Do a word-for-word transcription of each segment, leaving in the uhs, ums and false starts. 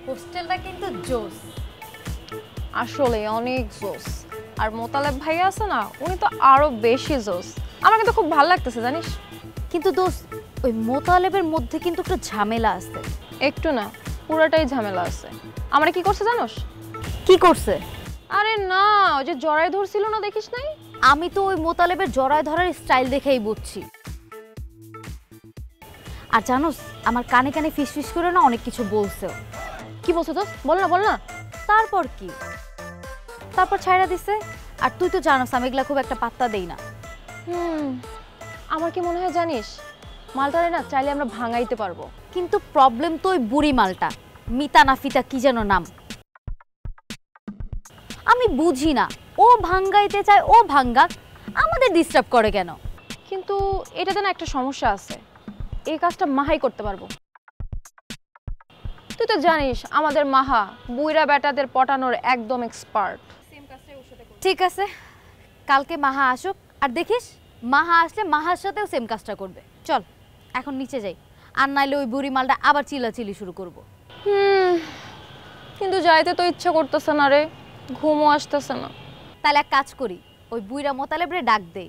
হোস্টেলটা কিন্তু জোস, আসলে অনেক জোস। আর মোতালেব ভাইয়া আছে না, উনি তো আরো বেশি জোস। আমার কিন্তু খুব ভালো লাগতেছে জানিস। কিন্তু দোস্ত ওই মোতালেবের মধ্যে কিন্তু একটা ঝামেলা আছে। একটু না, পুরাটাই ঝামেলা আছে। আমরা কি করছে জানোস? কি করছে? আরে না, ওই যে জড়াই ধরছিল না, দেখিস নাই? আমি তো ওই মোতালেবের জড়ায় ধরার স্টাইল দেখেই বুঝছি। আর জানোস আমার কানে কানে ফিস ফিস করে না অনেক কিছু বলছে। কি বলছো দোস্ত? বল না বল না। তারপর কি? তারপর ছাইড়া দিছে। আর তুই তো জানোস আমি এগুলা খুব একটা পাত্তা দেই না। হুম, আমার কি মনে হয় জানিস, মালটারে না চাইলে আমরা ভাঙাইতে পারবো। কিন্তু প্রবলেম তো ওই বুড়ি মালটা, মিতা না ফিতা কি যেন নাম। আমি বুঝি না, ও ভাঙ্গাইতে চায় ও ভাঙ্গাক, আমাদের ডিস্টার্ব করে কেন? কিন্তু এটাতে না একটা সমস্যা আছে, এই কাজটা মাহাই করতে পারবো। তুই তো জানিস আমাদের মাহা বুইরা বেটাদের পটানোর একদম এক্সপার্ট। ঠিক আছে, কালকে মাহা আসুক, আর দেখিস মাহা আসলে মাহার সাথেও সেম কাজটা করবে। চল এখন নিচে যাই, আর নাইলে ওই বুড়ি মালটা আবার চিল্লাচিল্লি শুরু করবো। হুম, কিন্তু যাইতে তো ইচ্ছা করতেছে না রে, ঘুমও আসতেছে না। তাহলে এক কাজ করি, ওই বুইরা মোতালেবরে ডাক দেই।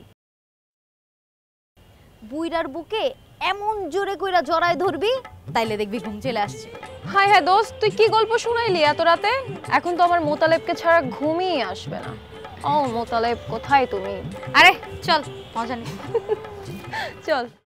বুইরার বুকে এমন জোরে কইরা জড়ায় ধরবি, তাইলে দেখবি ঘুম চলে আসছে। হাই হ্যাঁ দোস্ত, তুই কি গল্প শুনাইলি এত রাতে? এখন তো আমার মোতালেবকে ছাড়া ঘুমই আসবে না। ও মোতালেব, কোথায় তুমি? আরে চল মজা নেই। চল।